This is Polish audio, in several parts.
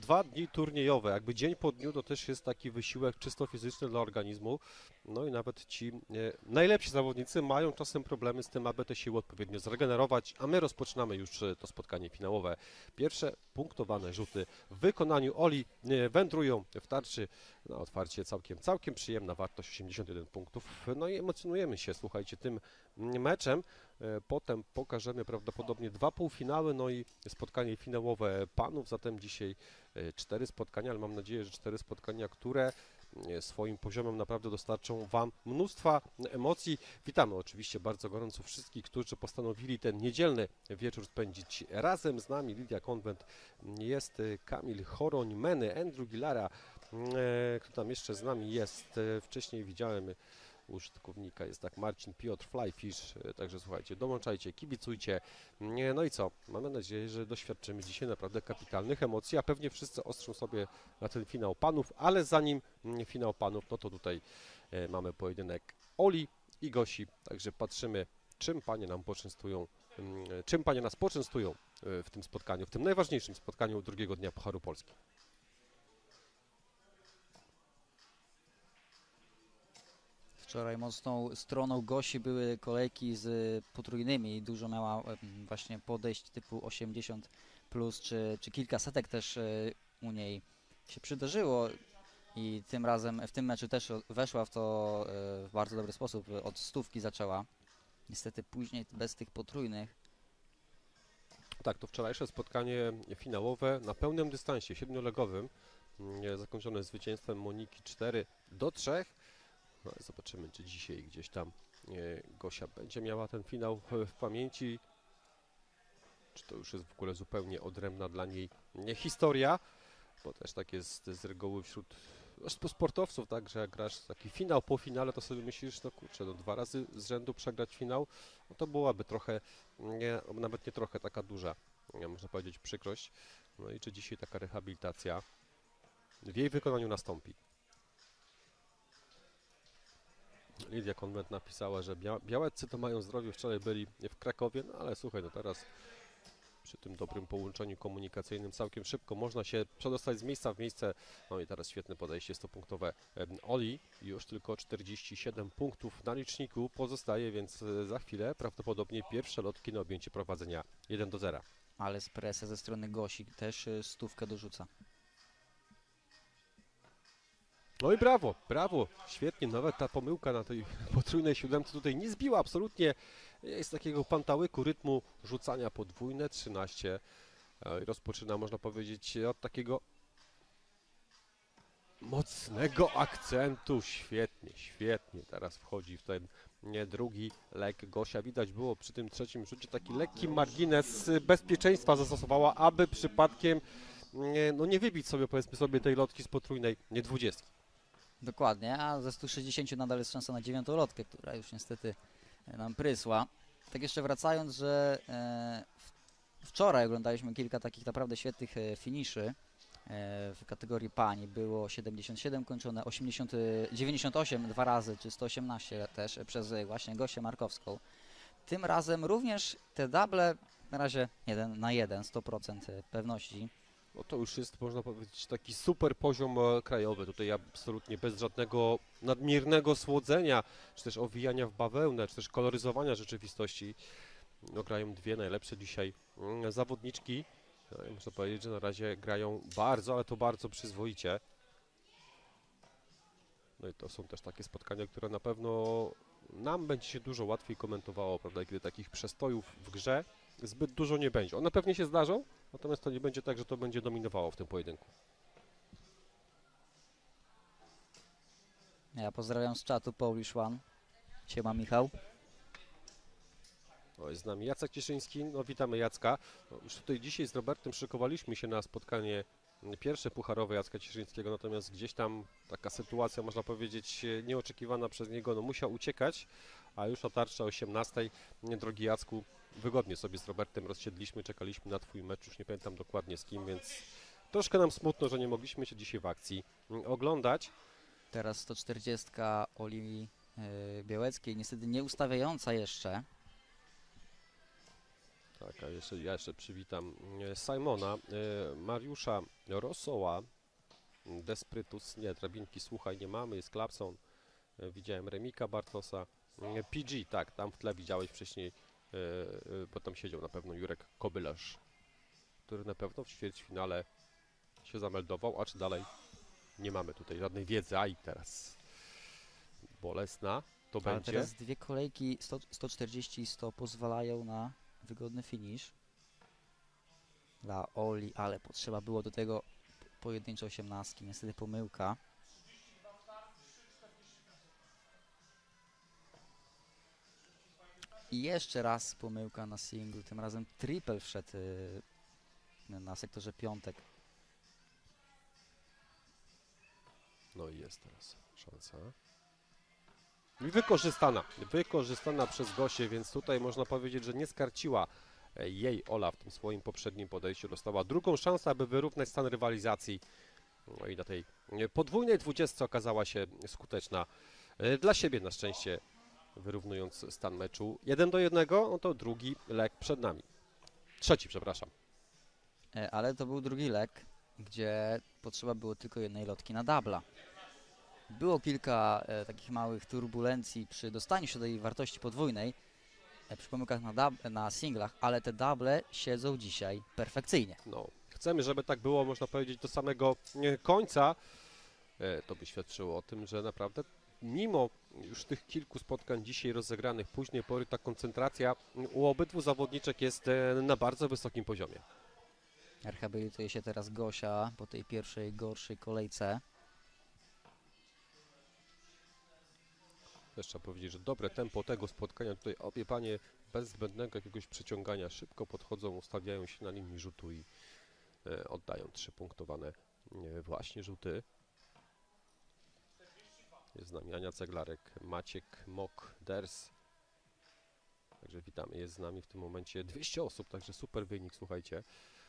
2 dni turniejowe, jakby dzień po dniu to też jest taki wysiłek czysto fizyczny dla organizmu, no i nawet ci najlepsi zawodnicy mają czasem problemy z tym, aby te siły odpowiednio zregenerować, a my rozpoczynamy już to spotkanie finałowe. Pierwsze punktowane rzuty w wykonaniu Oli wędrują w tarczy, na otwarcie całkiem przyjemna wartość 81 punktów, no i emocjonujemy się, słuchajcie, tym meczem. Potem pokażemy prawdopodobnie 2 półfinały, no i spotkanie finałowe panów, zatem dzisiaj 4 spotkania, ale mam nadzieję, że 4 spotkania, które swoim poziomem naprawdę dostarczą Wam mnóstwa emocji. Witamy oczywiście bardzo gorąco wszystkich, którzy postanowili ten niedzielny wieczór spędzić razem z nami. Lidia Konwent, jest Kamil Choroń, Meny, Andrew Gilara, kto tam jeszcze z nami jest, wcześniej widziałem użytkownika, jest tak Marcin Piotr, Flyfish, także słuchajcie, dołączajcie, kibicujcie, no i co, mamy nadzieję, że doświadczymy dzisiaj naprawdę kapitalnych emocji, a pewnie wszyscy ostrzą sobie na ten finał panów, ale zanim finał panów, no to tutaj mamy pojedynek Oli i Gosi, także patrzymy, czym panie nam poczęstują, czym panie nas poczęstują w tym spotkaniu, w tym najważniejszym spotkaniu drugiego dnia Pucharu Polski. Wczoraj mocną stroną Gosi były kolejki z potrójnymi. Dużo miała właśnie podejść typu 80 plus, czy kilka setek też u niej się przydarzyło. I tym razem w tym meczu też weszła w to w bardzo dobry sposób. Od stówki zaczęła. Niestety później bez tych potrójnych. Tak, to wczorajsze spotkanie finałowe na pełnym dystansie, 7-legowym, zakończone zwycięstwem Moniki 4-3. No, zobaczymy, czy dzisiaj gdzieś tam Gosia będzie miała ten finał w pamięci, czy to już jest w ogóle zupełnie odrębna dla niej historia, bo też tak jest z reguły wśród sportowców, tak, że jak grasz taki finał po finale, to sobie myślisz, no kurczę, no 2 razy z rzędu przegrać finał, no to byłaby trochę, nawet nie trochę, taka duża, można powiedzieć, przykrość. No i czy dzisiaj taka rehabilitacja w jej wykonaniu nastąpi? Lidia Konwent napisała, że białeccy to mają zdrowie, wczoraj byli w Krakowie, no ale słuchaj, no teraz przy tym dobrym połączeniu komunikacyjnym całkiem szybko można się przedostać z miejsca w miejsce. No i teraz świetne podejście 100-punktowe Oli, już tylko 47 punktów na liczniku pozostaje, więc za chwilę prawdopodobnie pierwsze lotki na objęcie prowadzenia 1-0. Ale z presja ze strony Gosi też stówkę dorzuca. No i brawo, brawo, świetnie, nawet ta pomyłka na tej potrójnej siódemce tutaj nie zbiła absolutnie z takiego pantałyku rytmu rzucania podwójne, 13. Rozpoczyna, można powiedzieć, od takiego mocnego akcentu, świetnie, świetnie, teraz wchodzi w ten drugi lek Gosia, widać było przy tym trzecim rzucie taki lekki margines bezpieczeństwa zastosowała, aby przypadkiem no nie wybić sobie, powiedzmy sobie, tej lotki z potrójnej, nie 20. Dokładnie, a ze 160 nadal jest szansa na 9. lotkę, która już niestety nam prysła. Tak jeszcze wracając, że wczoraj oglądaliśmy kilka takich naprawdę świetnych finiszy w kategorii pań. Było 77 kończone, 98 2 razy, czy 118 też przez właśnie Gosię Markowską. Tym razem również te double na razie 1 na 1, 100% pewności. No to już jest, można powiedzieć, taki super poziom krajowy. Tutaj absolutnie bez żadnego nadmiernego słodzenia, czy też owijania w bawełnę, czy też koloryzowania rzeczywistości. No, grają dwie najlepsze dzisiaj zawodniczki. No, można powiedzieć, że na razie grają bardzo, ale to bardzo przyzwoicie. No i to są też takie spotkania, które na pewno nam będzie się dużo łatwiej komentowało, prawda, kiedy takich przestojów w grze zbyt dużo nie będzie. One pewnie się zdarzą, natomiast to nie będzie tak, że to będzie dominowało w tym pojedynku. Ja pozdrawiam z czatu Polish One. Siema Michał. O, jest z nami Jacek Cieszyński. No, witamy Jacka. No, już tutaj dzisiaj z Robertem szykowaliśmy się na spotkanie pierwsze pucharowe Jacka Cieszyńskiego, natomiast gdzieś tam taka sytuacja, można powiedzieć, nieoczekiwana przez niego, no musiał uciekać, a już o tarczy o 18. Drogi Jacku, wygodnie sobie z Robertem rozsiedliśmy, czekaliśmy na Twój mecz, już nie pamiętam dokładnie z kim, więc troszkę nam smutno, że nie mogliśmy się dzisiaj w akcji oglądać. Teraz 140 Oli Białeckiej, niestety nie ustawiająca jeszcze. Tak, a ja jeszcze przywitam Simona, Mariusza Rosoła, Desprytus, nie, drabinki, słuchaj, nie mamy, jest Klapson, widziałem Remika Bartosa, PG, tak, tam w tle widziałeś wcześniej, bo tam siedział na pewno Jurek Kobylarz, który na pewno w ćwierćfinale się zameldował, a czy dalej nie mamy tutaj żadnej wiedzy, a i teraz bolesna to Ale będzie. teraz dwie kolejki 140 i 100 pozwalają na wygodny finish dla Oli, ale potrzeba było do tego pojedyncze 18. Niestety pomyłka. I jeszcze raz pomyłka na singlu, tym razem triple wszedł na sektorze piątek. No i jest teraz szansa. I wykorzystana przez Gosię, więc tutaj można powiedzieć, że nie skarciła jej Ola w tym swoim poprzednim podejściu. Dostała drugą szansę, aby wyrównać stan rywalizacji. No i na tej podwójnej 20 okazała się skuteczna. Dla siebie na szczęście wyrównując stan meczu 1-1, no to drugi leg przed nami. Trzeci, przepraszam. Ale to był drugi leg, gdzie potrzeba było tylko jednej lotki na dubla. Było kilka takich małych turbulencji przy dostaniu się do jej wartości podwójnej, przy pomykach na singlach, ale te double siedzą dzisiaj perfekcyjnie. No, chcemy, żeby tak było, można powiedzieć, do samego końca. To by świadczyło o tym, że naprawdę mimo już tych kilku spotkań dzisiaj rozegranych późnej pory, ta koncentracja u obydwu zawodniczek jest na bardzo wysokim poziomie. Rehabilituje się teraz Gosia po tej pierwszej gorszej kolejce. Też trzeba powiedzieć, że dobre tempo tego spotkania. Tutaj obie panie bez zbędnego jakiegoś przyciągania szybko podchodzą, ustawiają się na linii rzutu i oddają 3-punktowane właśnie rzuty. Jest z nami Ania Ceglarek, Maciek Mok, Ders. Także witamy. Jest z nami w tym momencie 200 osób, także super wynik, słuchajcie.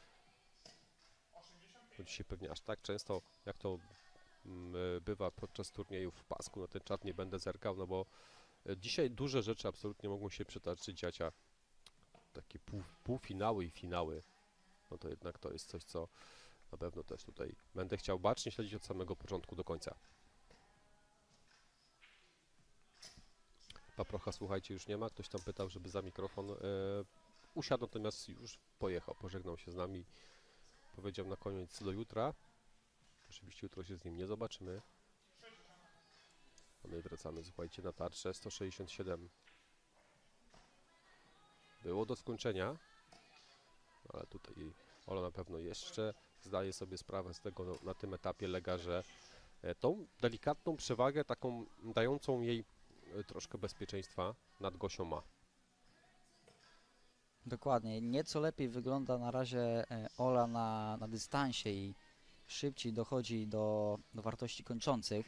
To dzisiaj pewnie aż tak często, jak to bywa podczas turniejów w pasku, na ten czat nie będę zerkał, no bo dzisiaj duże rzeczy absolutnie mogą się przydarzyć, dziacia. Takie półfinały i finały, no to jednak to jest coś, co na pewno też tutaj będę chciał bacznie śledzić od samego początku do końca. Paprocha, słuchajcie, już nie ma. Ktoś tam pytał, żeby za mikrofon usiadł, natomiast już pojechał, pożegnał się z nami. Powiedział na koniec do jutra. Oczywiście jutro się z nim nie zobaczymy. A my wracamy, słuchajcie, na tarczę 167. Było do skończenia, ale tutaj Ola na pewno jeszcze zdaje sobie sprawę z tego na tym etapie lega, że tą delikatną przewagę, taką dającą jej troszkę bezpieczeństwa nad Gosią ma. Dokładnie. Nieco lepiej wygląda na razie Ola na dystansie i szybciej dochodzi do wartości kończących.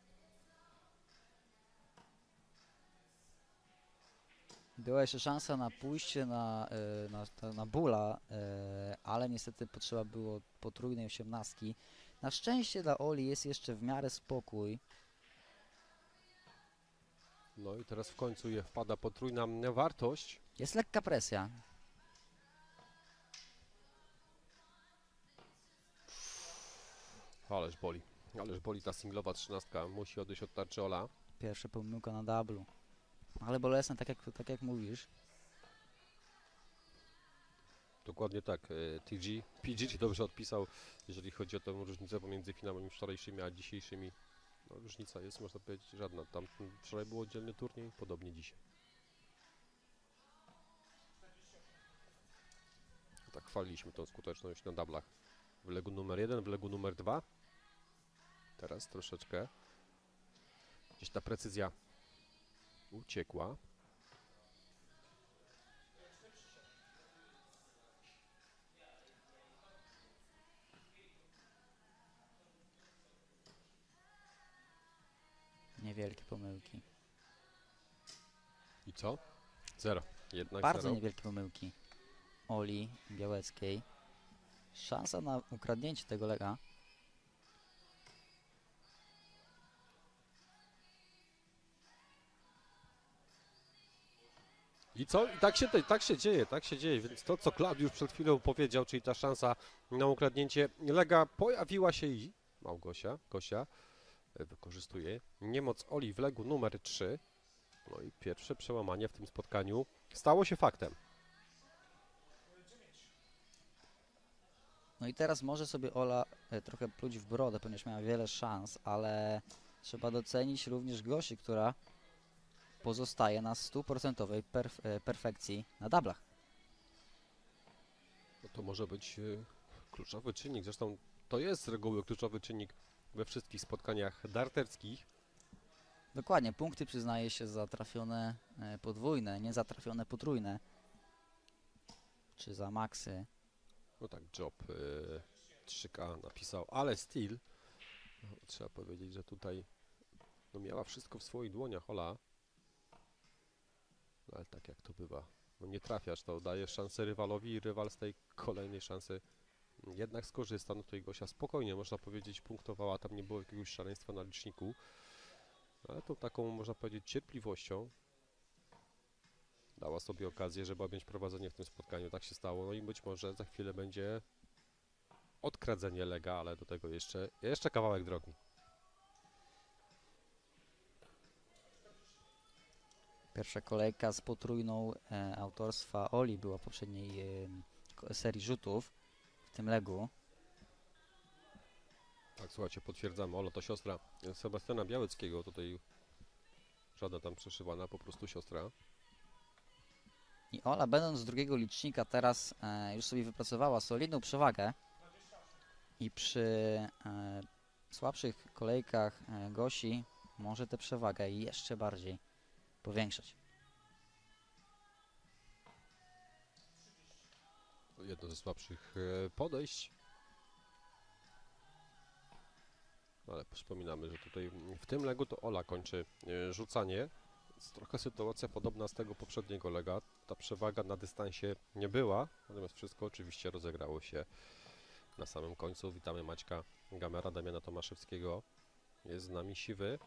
Była jeszcze szansa na pójście na bóla, ale niestety potrzeba było potrójnej 18. Na szczęście dla Oli jest jeszcze w miarę spokój. No i teraz w końcu wpada potrójna wartość. Jest lekka presja. Ależ boli ta singlowa 13. Musi odejść od tarczy Ola. Pierwsza pomyłka na dublu. Ale bolesne, tak jak mówisz. Dokładnie tak. PG ci dobrze odpisał, jeżeli chodzi o tę różnicę pomiędzy finałami wczorajszymi a dzisiejszymi. No, różnica jest, można powiedzieć, żadna. Tam wczoraj był oddzielny turniej, podobnie dzisiaj. Tak chwaliliśmy tą skuteczność na dublach. W legu numer 1, w legu numer 2. Teraz troszeczkę gdzieś ta precyzja uciekła. Niewielkie pomyłki. I co? 0. Jednak Bardzo 0. niewielkie pomyłki Oli Białeckiej. Szansa na ukradnięcie tego lega. I co? I tak się dzieje, więc to, co Klaudiusz przed chwilą powiedział, czyli ta szansa na ukradnięcie Lega, pojawiła się i Gosia wykorzystuje niemoc Oli w Legu numer 3. No i pierwsze przełamanie w tym spotkaniu stało się faktem. No i teraz może sobie Ola trochę pluć w brodę, ponieważ miała wiele szans, ale trzeba docenić również Gosi, która pozostaje na 100% perfekcji na dublach. No to może być kluczowy czynnik, zresztą to jest z reguły kluczowy czynnik we wszystkich spotkaniach darterskich. Dokładnie, punkty przyznaje się za trafione podwójne, nie za trafione potrójne. Czy za maksy. No tak, Job 3K napisał, ale Steel, no, trzeba powiedzieć, że tutaj no, miała wszystko w swoich dłoniach Ola. No, ale tak jak to bywa, no nie trafiasz, to dajesz szansę rywalowi i rywal z tej kolejnej szansy jednak skorzysta. No tutaj Gosia spokojnie, można powiedzieć, punktowała, tam nie było jakiegoś szaleństwa na liczniku, ale tą taką, można powiedzieć, cierpliwością dała sobie okazję, żeby objąć prowadzenie w tym spotkaniu. Tak się stało, no i być może za chwilę będzie odkradzenie Lega, ale do tego jeszcze kawałek drogi. Pierwsza kolejka z potrójną autorstwa Oli była w poprzedniej serii rzutów w tym Legu. Tak, słuchajcie, potwierdzamy, Ola to siostra Sebastiana Białeckiego, tutaj żadna tam przeszywana, po prostu siostra. I Ola, będąc z drugiego licznika, teraz już sobie wypracowała solidną przewagę i przy słabszych kolejkach Gosi może tę przewagę jeszcze bardziej powiększać. Jedno ze słabszych podejść. Ale przypominamy, że tutaj w tym Legu to Ola kończy rzucanie. Jest trochę sytuacja podobna z tego poprzedniego Lega. Ta przewaga na dystansie nie była, natomiast wszystko oczywiście rozegrało się na samym końcu. Witamy Maćka Gamera, Damiana Tomaszewskiego. Jest z nami Siwy.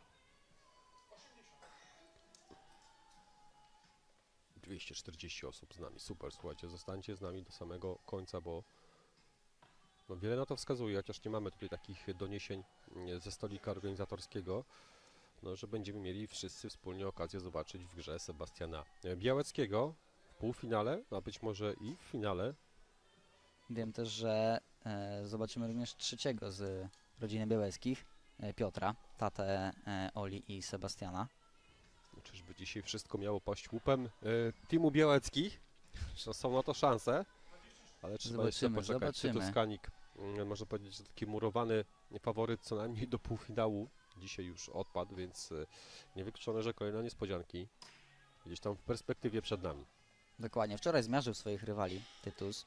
240 osób z nami. Super, słuchajcie, zostańcie z nami do samego końca, bo no wiele na to wskazuje, chociaż nie mamy tutaj takich doniesień ze stolika organizatorskiego, no, że będziemy mieli wszyscy wspólnie okazję zobaczyć w grze Sebastiana Białeckiego w półfinale, a być może i w finale. Wiem też, że zobaczymy również trzeciego z rodziny Białeckich, Piotra, tatę Oli i Sebastiana. Czyżby dzisiaj wszystko miało paść łupem teamu Białackich? Są na to szanse, ale trzeba jeszcze poczekać. Tytuskanik, można powiedzieć, że taki murowany faworyt co najmniej do półfinału. Dzisiaj już odpadł, więc niewykluczone, że kolejne niespodzianki gdzieś tam w perspektywie przed nami. Dokładnie. Wczoraj zmiażdżył swoich rywali Tytus.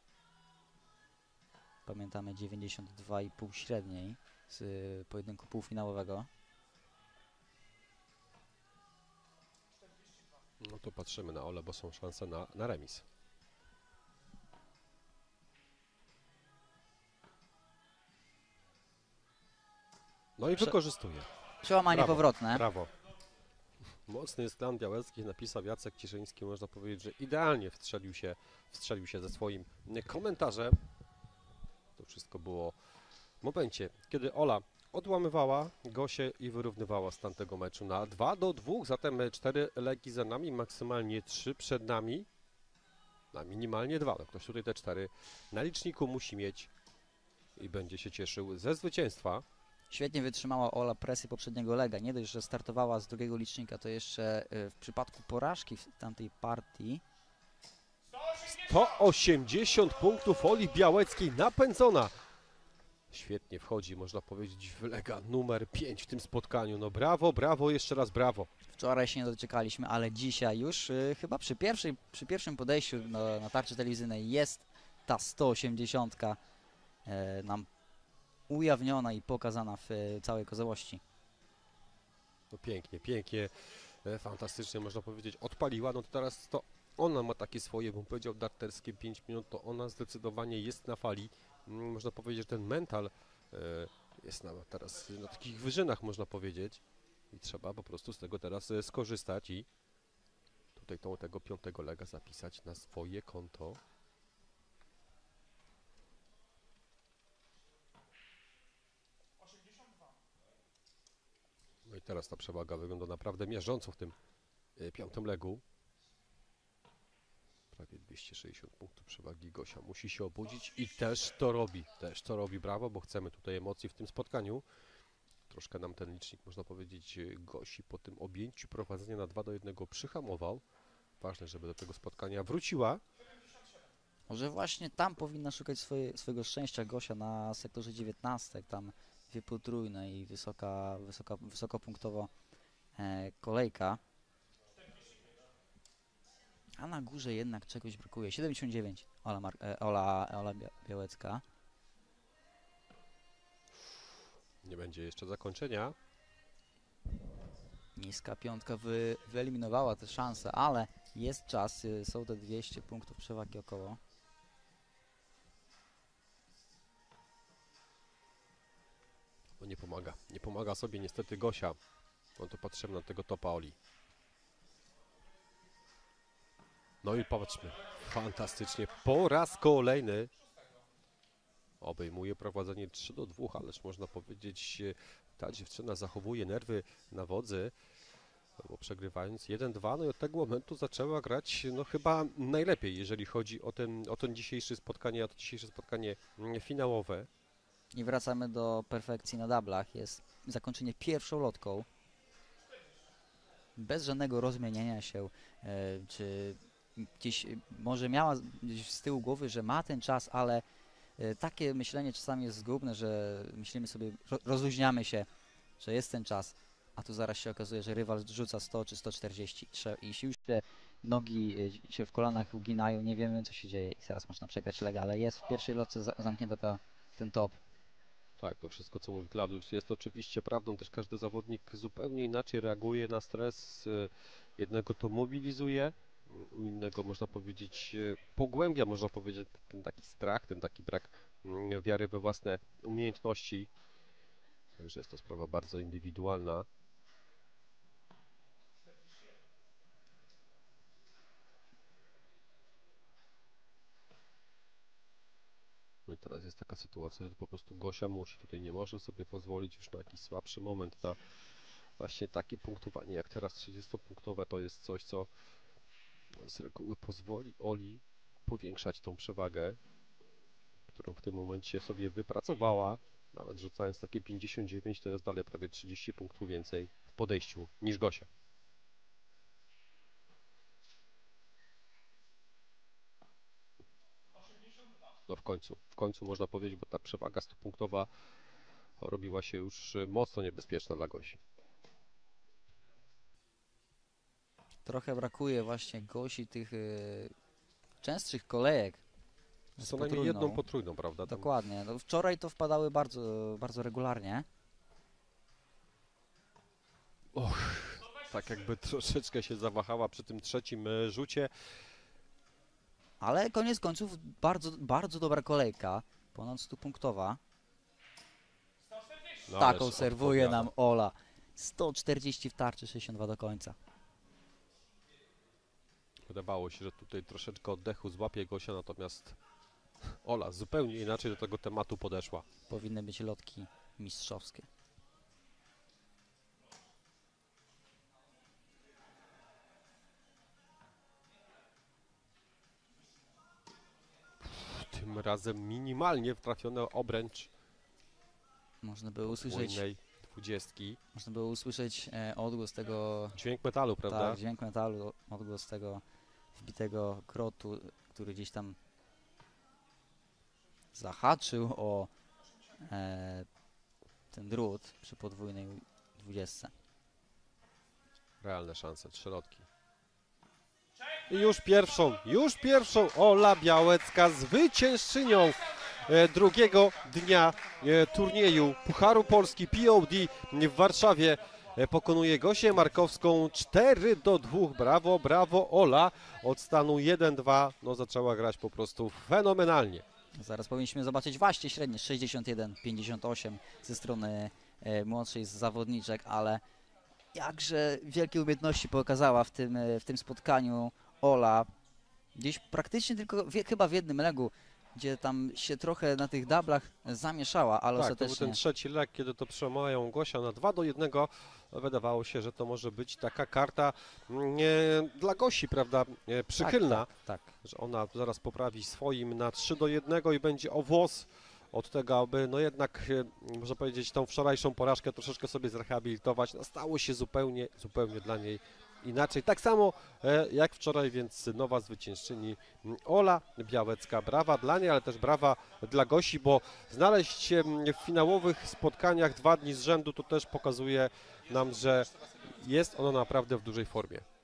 Pamiętamy 92,5 średniej z pojedynku półfinałowego. No to patrzymy na Ole, bo są szanse na remis. No i wykorzystuje. Przełamanie powrotne. Brawo. Mocny jest klan Białeckich, napisał Jacek Cieszyński. Można powiedzieć, że idealnie wstrzelił się ze swoim komentarzem. To wszystko było w momencie, kiedy Ola odłamywała Gosię i wyrównywała stan tego meczu na 2-2. Zatem 4 legi za nami, maksymalnie 3 przed nami. Na minimalnie 2. No, ktoś tutaj te 4 na liczniku musi mieć i będzie się cieszył ze zwycięstwa. Świetnie wytrzymała Ola presję poprzedniego lega. Nie dość, że startowała z drugiego licznika, to jeszcze w przypadku porażki w tamtej partii 180 punktów Oli Białeckiej napędzona. Świetnie wchodzi, można powiedzieć, w lega numer 5 w tym spotkaniu. No brawo, brawo, jeszcze raz brawo. wczoraj się nie doczekaliśmy, ale dzisiaj już chyba przy pierwszym podejściu na tarczy telewizyjnej jest ta 180 nam ujawniona i pokazana w całej kozałości. No pięknie, pięknie, fantastycznie można powiedzieć, odpaliła. No to teraz to ona ma takie swoje, bym powiedział, darterskie 5 minut, to ona zdecydowanie jest na fali. Można powiedzieć, że ten mental jest teraz na takich wyżynach, można powiedzieć. I trzeba po prostu z tego teraz skorzystać i tutaj tego piątego lega zapisać na swoje konto. No i teraz ta przewaga wygląda naprawdę miażdżąco w tym piątym legu. Prawie 260 punktów przewagi. Gosia musi się obudzić i też to robi. Też to robi, brawo, bo chcemy tutaj emocji w tym spotkaniu. Troszkę nam ten licznik, można powiedzieć, Gosi po tym objęciu prowadzenia na 2-1 przyhamował. Ważne, żeby do tego spotkania wróciła. Może właśnie tam powinna szukać swojego szczęścia Gosia na sektorze 19, tam dwie potrójne i wysokopunktowo kolejka. A na górze jednak czegoś brakuje. 79 Ola Białecka. Nie będzie jeszcze zakończenia. Niska piątka wyeliminowała te szanse, ale jest czas, są te 200 punktów przewagi około. No nie pomaga. Nie pomaga sobie niestety Gosia. No to patrzymy na tego topa Oli. No i patrzmy. Fantastycznie. Po raz kolejny obejmuje prowadzenie 3-2, ależ można powiedzieć, ta dziewczyna zachowuje nerwy na wodzy, bo przegrywając 1-2, no i od tego momentu zaczęła grać no chyba najlepiej, jeżeli chodzi o to dzisiejsze spotkanie finałowe. I wracamy do perfekcji na dublach. Jest zakończenie pierwszą lotką. Bez żadnego rozmieniania się, czy gdzieś może miała gdzieś z tyłu głowy, że ma ten czas, ale takie myślenie czasami jest zgubne, że myślimy sobie, rozluźniamy się, że jest ten czas, a tu zaraz się okazuje, że rywal rzuca 100 czy 140 i już te nogi się w kolanach uginają, nie wiemy co się dzieje i zaraz można przegrać lega, ale jest w pierwszej lotce zamknięta ten top. Tak, to wszystko co mówi Klaudiusz jest oczywiście prawdą, też każdy zawodnik zupełnie inaczej reaguje na stres, jednego to mobilizuje, u innego można powiedzieć pogłębia, można powiedzieć ten taki strach, ten taki brak wiary we własne umiejętności, także jest to sprawa bardzo indywidualna. No i teraz jest taka sytuacja, że po prostu Gosia musi, tutaj nie może sobie pozwolić już na jakiś słabszy moment, na właśnie takie punktowanie jak teraz 30-punktowe to jest coś, co z reguły pozwoli Oli powiększać tą przewagę, którą w tym momencie sobie wypracowała, nawet rzucając takie 59 to jest dalej prawie 30 punktów więcej w podejściu niż Gosia. No w końcu można powiedzieć, bo ta przewaga 100-punktowa robiła się już mocno niebezpieczna dla Gosi. Trochę brakuje właśnie Gosi tych częstszych kolejek. Co najmniej jedną potrójną, prawda? Tam... Dokładnie. No, wczoraj to wpadały bardzo, bardzo regularnie. Och, tak jakby troszeczkę się zawahała przy tym trzecim rzucie. Ale koniec końców bardzo, bardzo dobra kolejka. Ponad 100-punktowa. No, Taką serwuje nam Ola. 140 w tarczy, 62 do końca. Wydawało się, że tutaj troszeczkę oddechu złapie Gosia, natomiast Ola zupełnie inaczej do tego tematu podeszła. Powinny być lotki mistrzowskie. Tym razem minimalnie trafione obręcz Można było usłyszeć, 20. można było usłyszeć odgłos tego... Dźwięk metalu, prawda? Tak, dźwięk metalu, odgłos tego wbitego krotu, który gdzieś tam zahaczył o ten drut przy podwójnej 20. Realne szanse, 3 lotki. I już pierwszą Ola Białecka zwyciężczynią drugiego dnia turnieju Pucharu Polski POD w Warszawie. Pokonuje Gosię Markowską 4-2. Brawo, brawo Ola. Od stanu 1-2 no zaczęła grać po prostu fenomenalnie. Zaraz powinniśmy zobaczyć właśnie średnie 61-58 ze strony młodszej z zawodniczek, ale jakże wielkie umiejętności pokazała w tym spotkaniu Ola. Gdzieś praktycznie tylko chyba w jednym legu, gdzie tam się trochę na tych dublach zamieszała, ale Tak, to był ostatecznie... ten trzeci leg, kiedy to przemają Gosia na 2-1. Wydawało się, że to może być taka karta dla Gosi, prawda, przychylna, Tak. że ona zaraz poprawi swoim na 3-1 i będzie o włos od tego, aby no jednak, można powiedzieć, tą wczorajszą porażkę troszeczkę sobie zrehabilitować. No, stało się zupełnie dla niej inaczej. Tak samo jak wczoraj, więc nowa zwyciężczyni Ola Białecka. Brawa dla niej, ale też brawa dla Gosi, bo znaleźć się w finałowych spotkaniach 2 dni z rzędu to też pokazuje nam, że jest ona naprawdę w dużej formie.